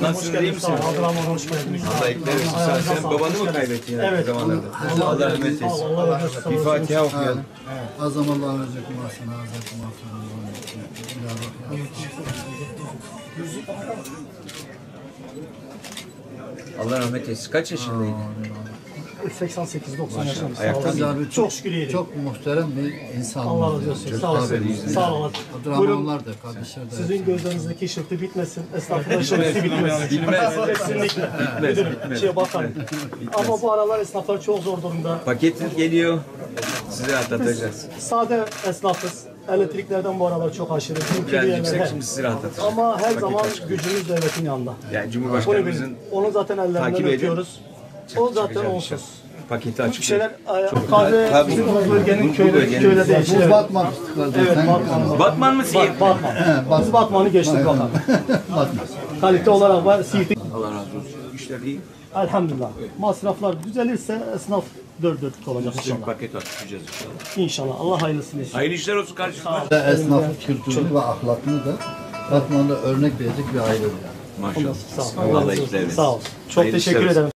Nasılsın, iyi misin? Abdurrahman hoş geldiniz. Allah ekler olsun. Sen babanı mı kaybettin yani Evet. zamanlarda? Allah rahmet eylesin. Allah razı olsun. Bir Fatiha okuyalım. Azam Allah'ın rızıkı mahsına, azatı mahsına. Allah rahmet eylesin. Kaç yaşındaydın? 88-90 yaşındayım. Ayakta Sağ olun. Abi Çok şükür iyiyim. çok muhterem bir insan. Allah razı olsun. Sağ olun. Sağ olun. Abdurrahmanlar da, kardeşler de. Sizin gözlerinizdeki ışıltı bitmesin. Esnafın ışıltısı bitmesin. Bitmez. Kesinlikle. Bitmez. Müdürüm, şeye bakalım. Ama bu aralar esnaflar çok zor durumda. Paket geliyor. Sizi atlatacağız. Sade esnafız. Elektriklerden bu aralar çok aşırı. Biraz yüksek, şimdi sizi rahatlatacağız. Ama her Paket zaman açık. gücümüz devletin yanında. Yani Bunu Cumhurbaşkanımızın bilin. Onu zaten ellerinden takip edin. öpüyoruz. O zaten çıkacak onsuz. inşallah. Paketi Bu açık. şeyler kahve bizim bu bölgenin köyde değişti. Bu Batman istiklal Evet, sen Batman. Batman mı Siirt? Batman. Biz Batman'ı geçtik bakalım. Kalite olarak var. Siirt'i. Allah razı olsun. İşler iyi. Elhamdülillah. Masraflar düzelirse esnaf dört dörtlük olacak Sizin inşallah. paket açacağız inşallah. İnşallah. Allah hayırlısını etsin. Hayırlı işler olsun kardeşim. Esnafın kültürünü ve ahlakını da Batman'da örnek verecek bir aile yani. Maşallah. Sağ ol. Allah iyilikler versin. Sağ ol. Çok Hayırlı işler teşekkür olsun. ederim.